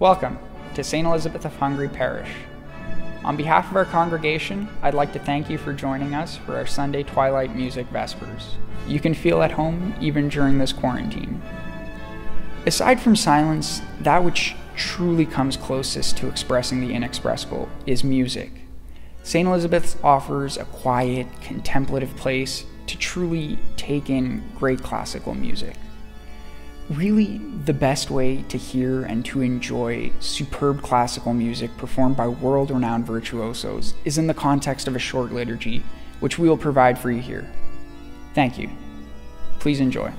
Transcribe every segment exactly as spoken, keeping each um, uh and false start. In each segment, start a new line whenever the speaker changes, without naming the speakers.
Welcome to Saint Elizabeth of Hungary Parish. On behalf of our congregation, I'd like to thank you for joining us for our Sunday Twilight Music Vespers. You can feel at home even during this quarantine. Aside from silence, that which truly comes closest to expressing the inexpressible is music. Saint Elizabeth's offers a quiet, contemplative place to truly take in great classical music. Really, the best way to hear and to enjoy superb classical music performed by world-renowned virtuosos is in the context of a short liturgy, which we will provide for you here. Thank you. Please enjoy.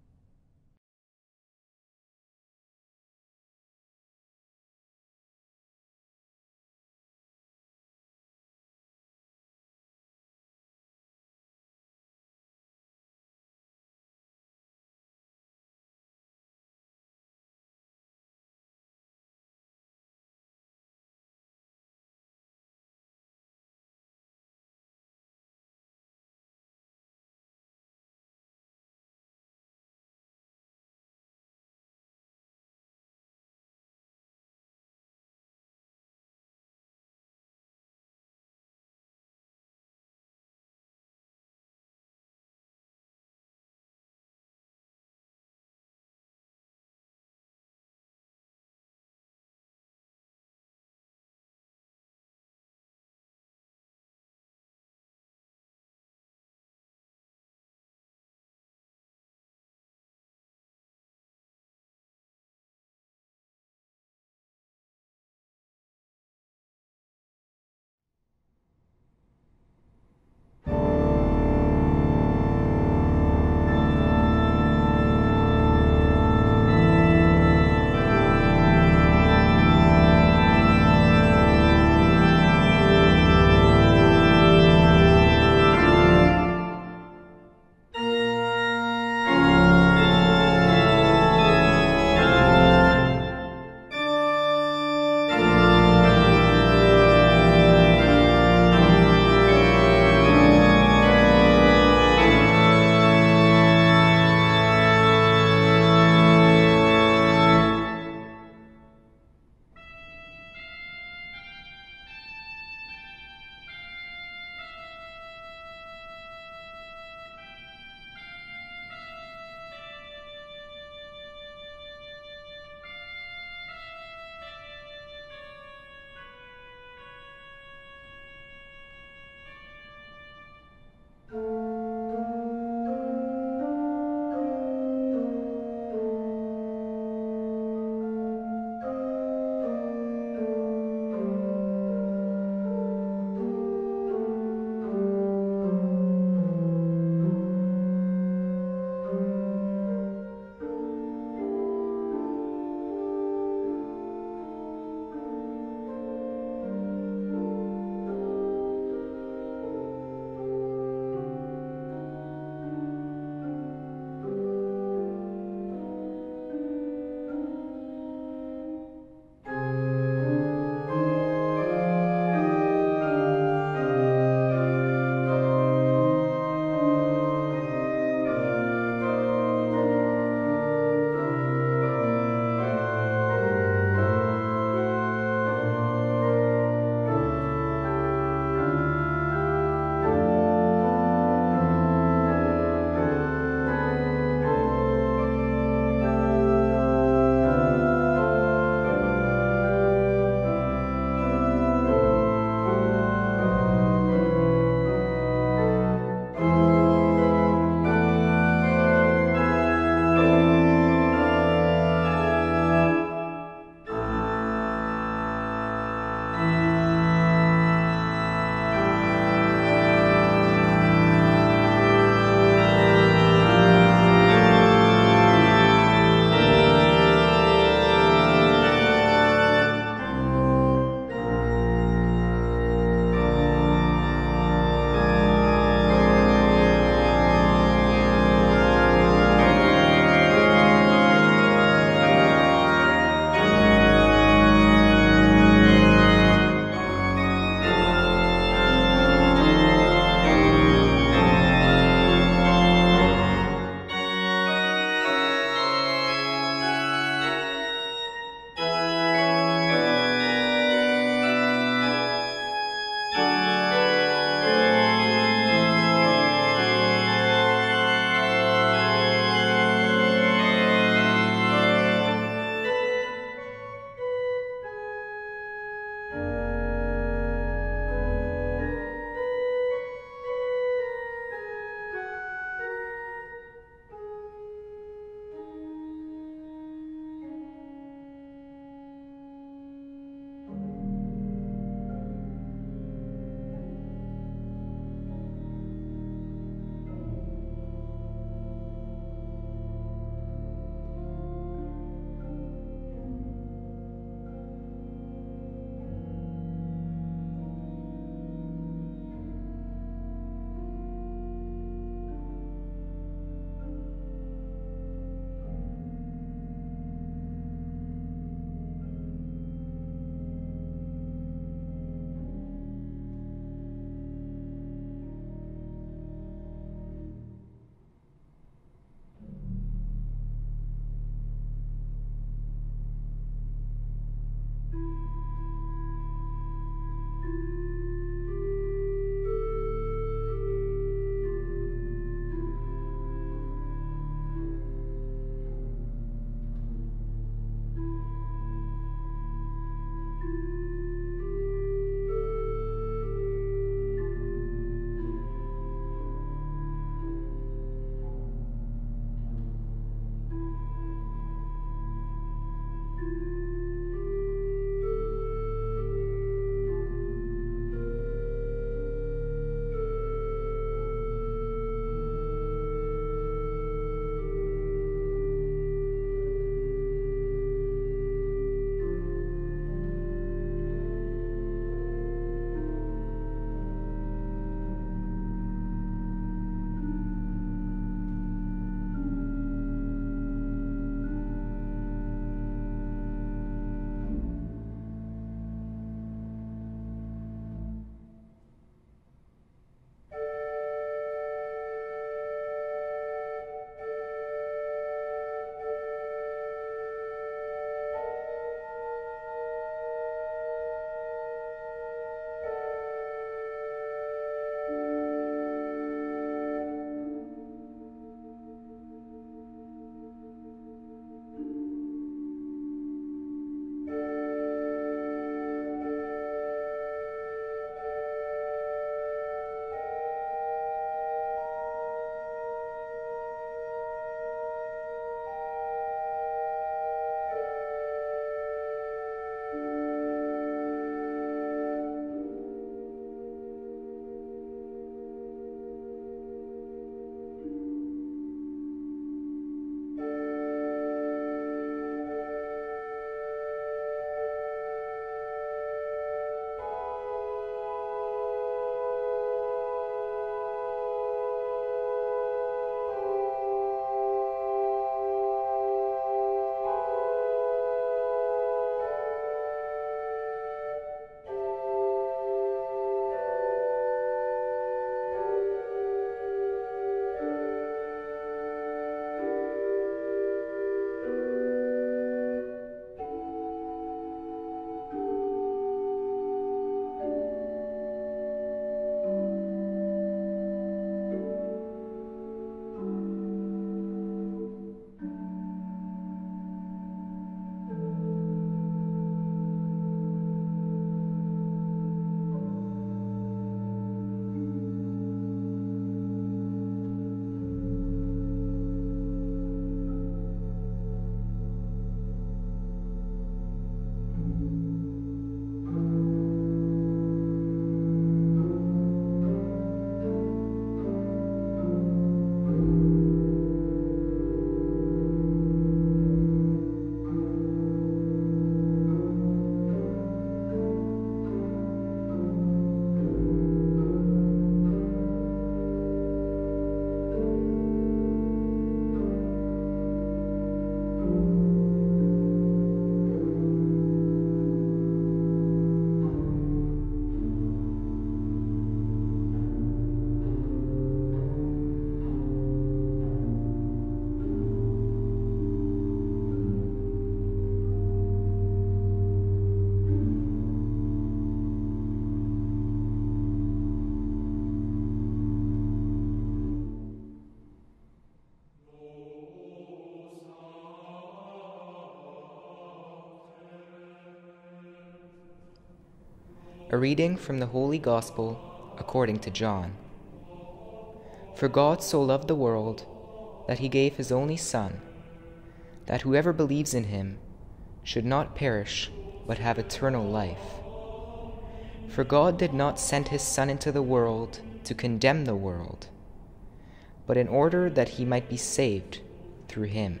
A reading from the Holy Gospel according to John. For God so loved the world that he gave his only Son, that whoever believes in him should not perish but have eternal life. For God did not send his Son into the world to condemn the world, but in order that he might be saved through him.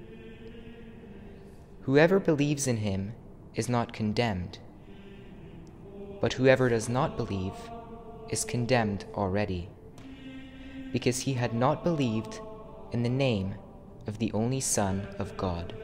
Whoever believes in him is not condemned, but whoever does not believe is condemned already, because he had not believed in the name of the only Son of God.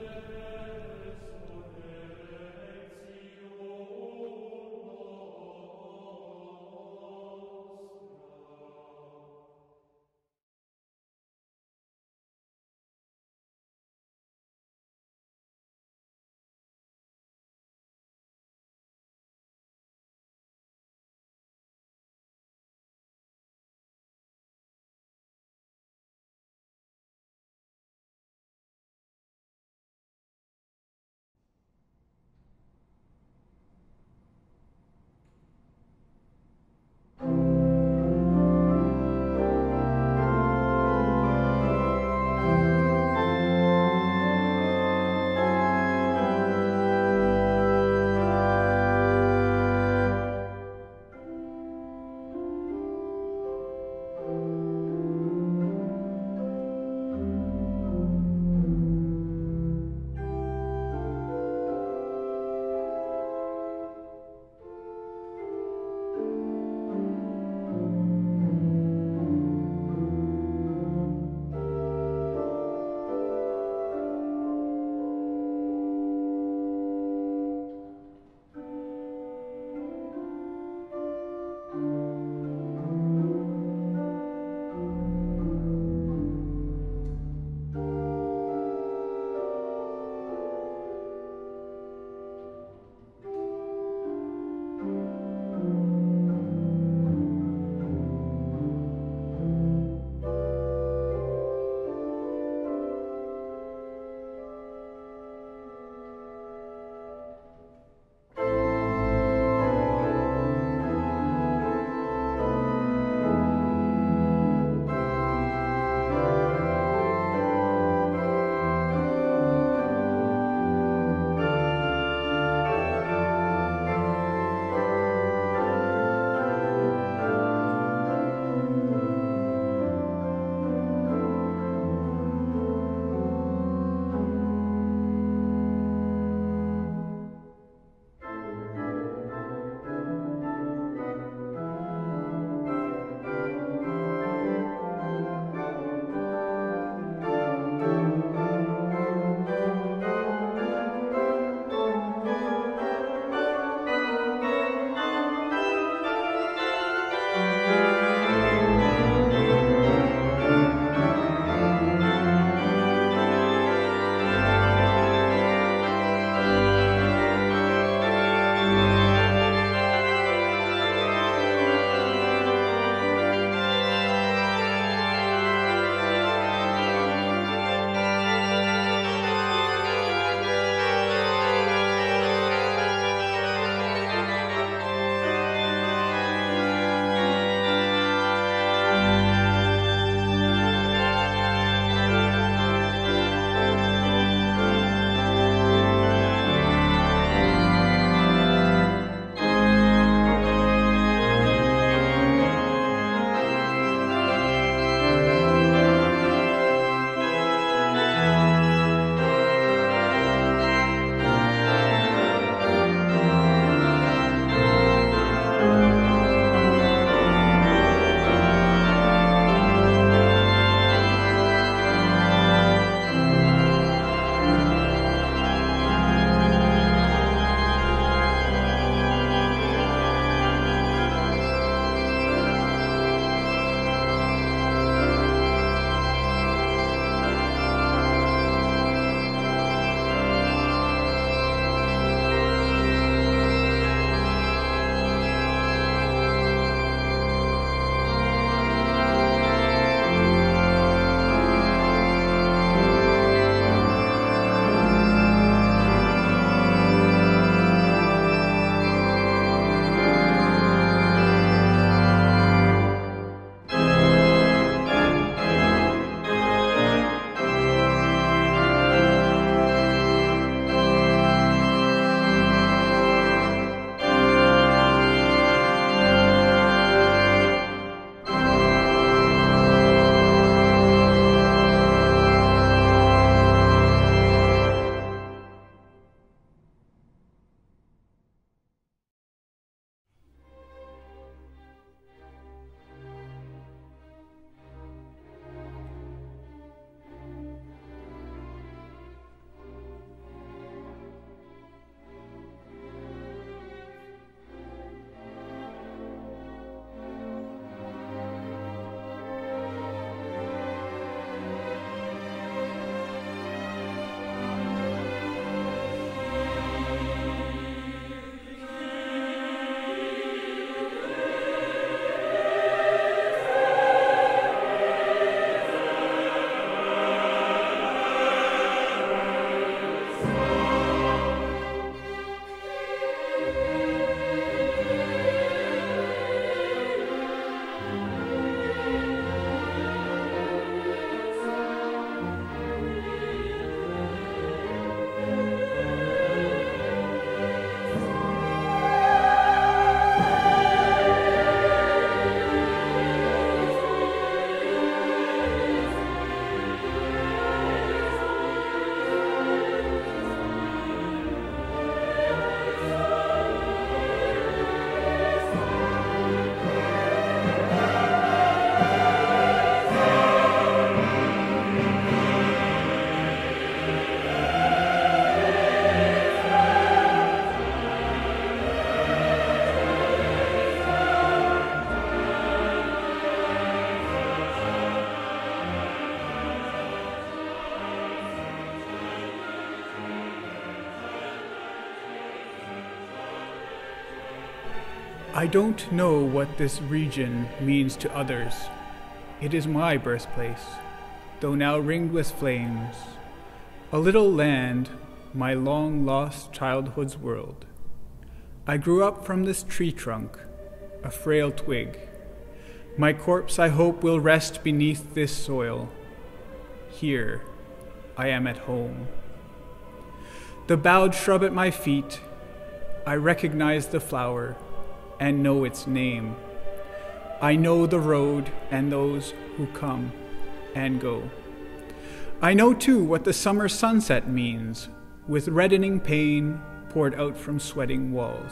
I don't know what this region means to others. It is my birthplace, though now ringed with flames. A little land, my long-lost childhood's world. I grew up from this tree trunk, a frail twig. My corpse, I hope, will rest beneath this soil. Here, I am at home. The bowed shrub at my feet, I recognize the flower and know its name. I know the road and those who come and go. I know too what the summer sunset means, with reddening pain poured out from sweating walls.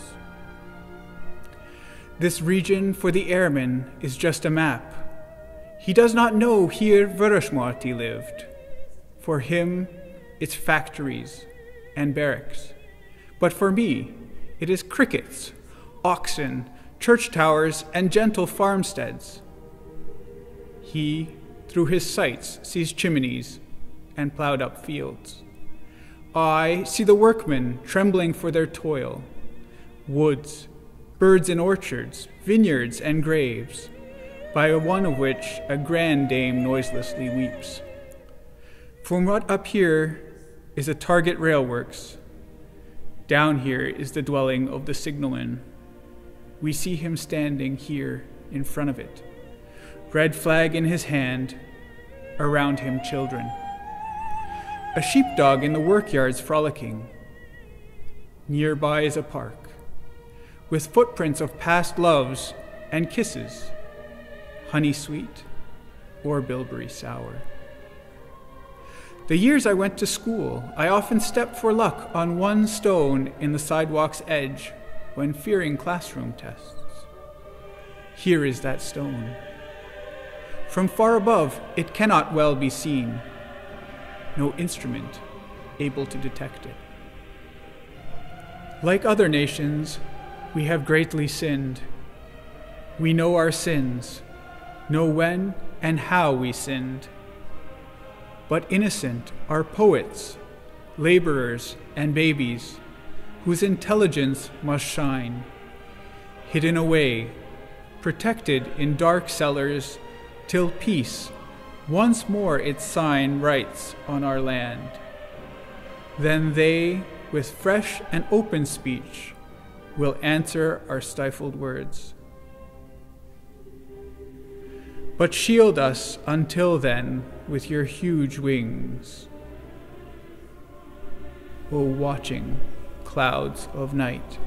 This region for the airman is just a map. He does not know here Vörösmarty lived. For him, it's factories and barracks. But for me, it is crickets, oxen, church towers, and gentle farmsteads. He, through his sights, sees chimneys and plowed up fields. I see the workmen trembling for their toil, woods, birds in orchards, vineyards, and graves, by one of which a grand dame noiselessly weeps. From what up here is a Target railworks, down here is the dwelling of the signalman. We see him standing here in front of it, red flag in his hand, around him children. A sheepdog in the workyards frolicking. Nearby is a park, with footprints of past loves and kisses, honey sweet or bilberry sour. The years I went to school, I often stepped for luck on one stone in the sidewalk's edge when fearing classroom tests. Here is that stone. From far above, it cannot well be seen. No instrument able to detect it. Like other nations, we have greatly sinned. We know our sins, know when and how we sinned. But innocent are poets, laborers, and babies, whose intelligence must shine, hidden away, protected in dark cellars, till peace once more its sign writes on our land. Then they, with fresh and open speech, will answer our stifled words. But shield us until then with your huge wings, O watching clouds of night.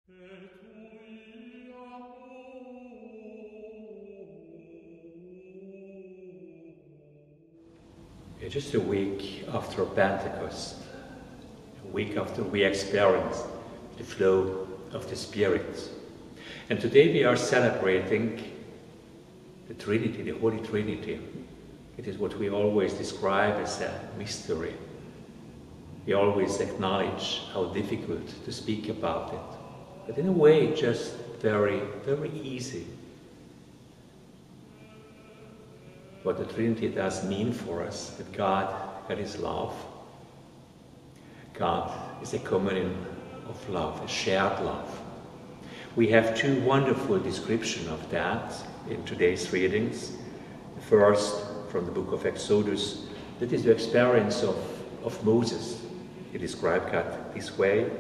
Just a week after Pentecost, a week after we experienced the flow of the Spirit. And today we are celebrating the Trinity, the Holy Trinity. It is what we always describe as a mystery. We always acknowledge how difficult to speak about it, but in a way just very, very easy. What the Trinity does mean for us, that God, God is love. God is a communion of love, a shared love. We have two wonderful descriptions of that in today's readings. The first, from the book of Exodus, that is the experience of, of Moses. He described God this way.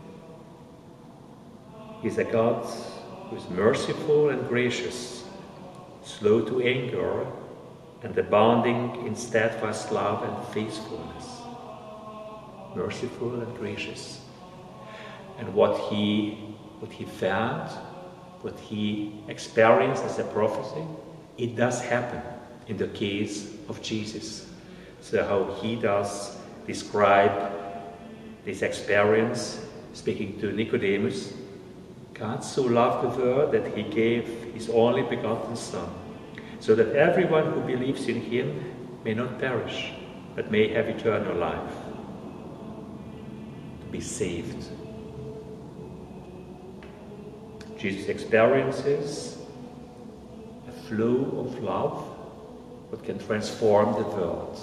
He is a God who is merciful and gracious, slow to anger, and abounding in steadfast love and faithfulness. Merciful and gracious. And what he, what he found, what he experienced as a prophecy, it does happen in the case of Jesus. So how he does describe this experience, speaking to Nicodemus, God so loved the world that he gave his only begotten Son, so that everyone who believes in him may not perish, but may have eternal life, to be saved. Jesus experiences a flow of love that can transform the world.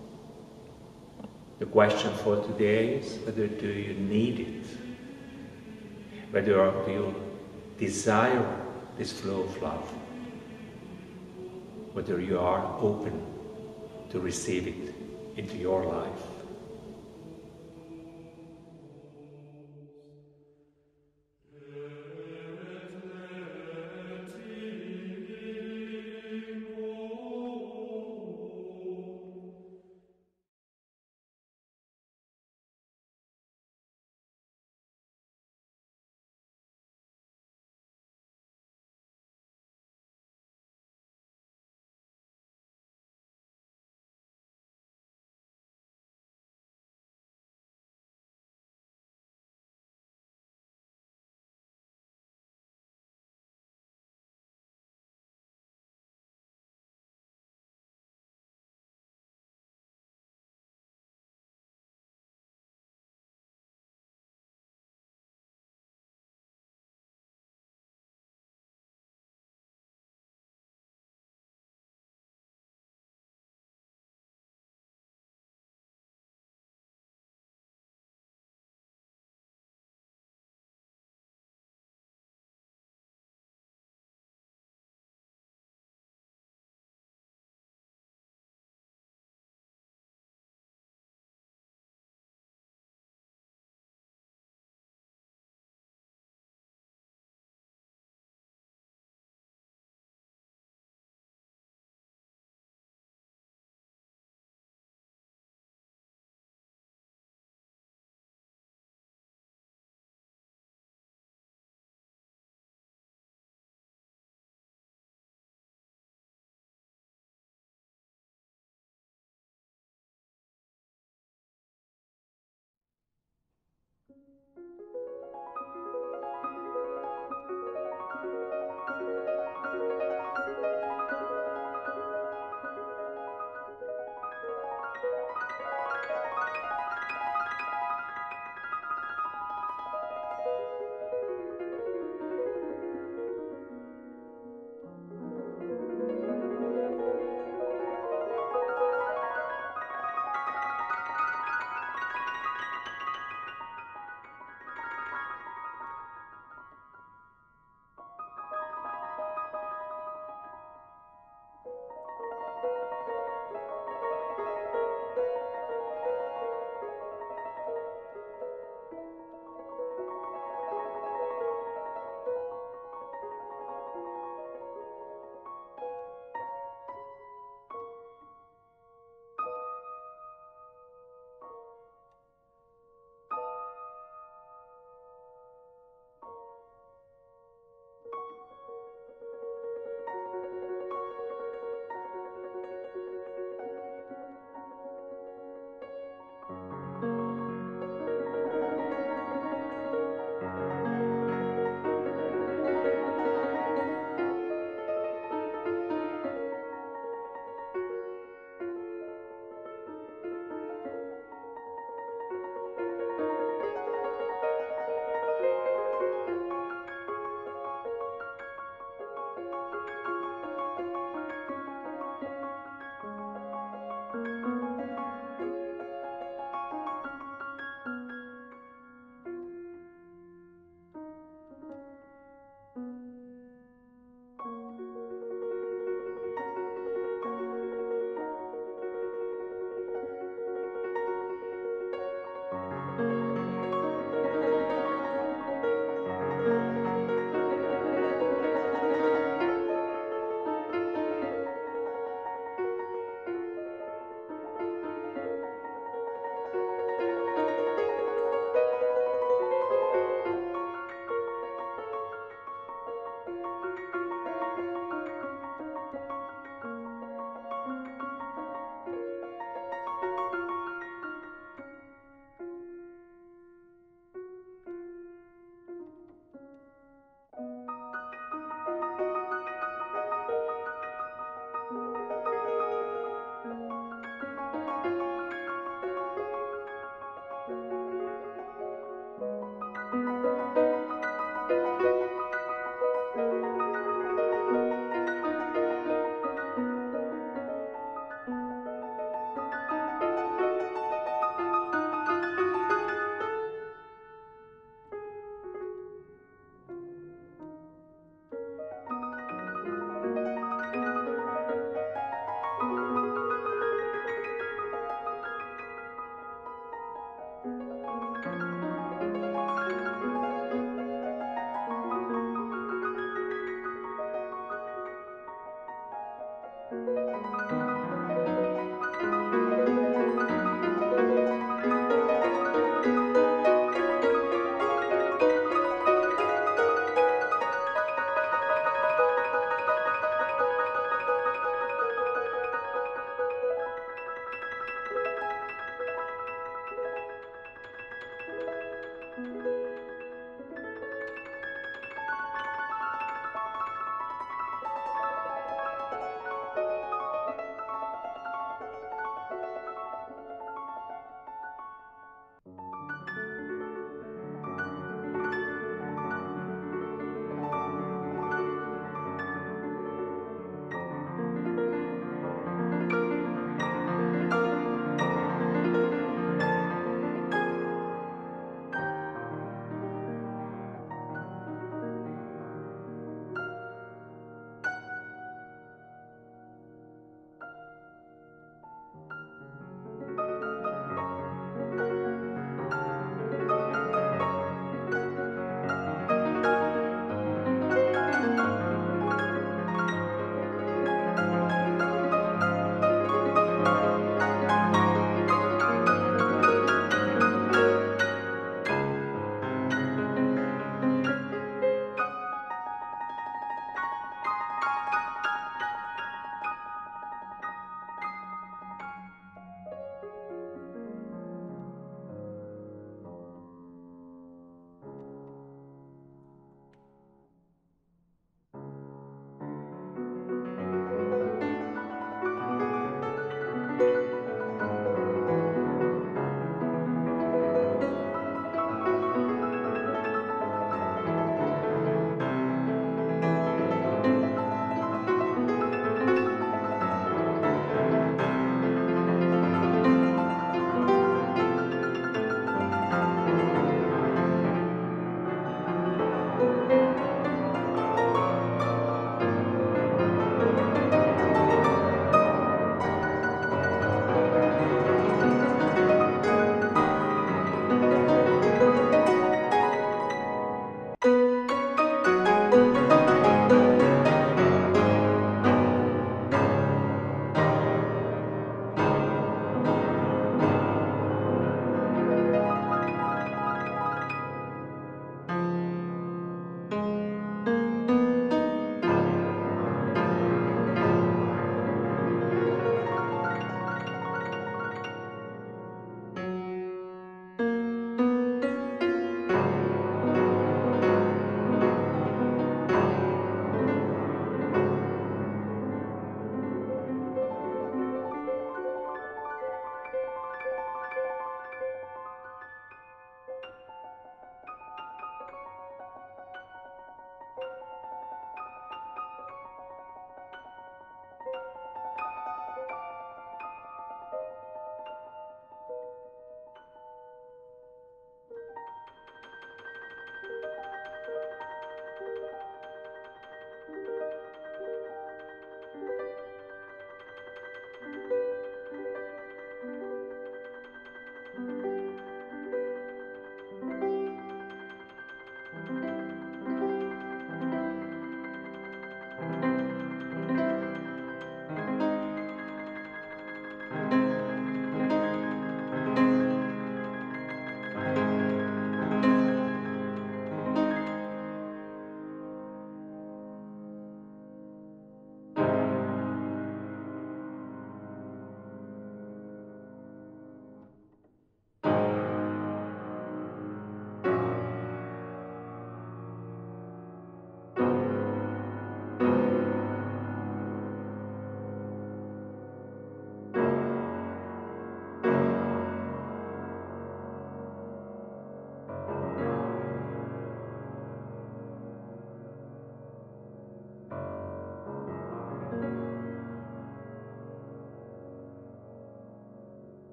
The question for today is, whether do you need it? Whether do you desire this flow of love? Whether you are open to receive it into your life.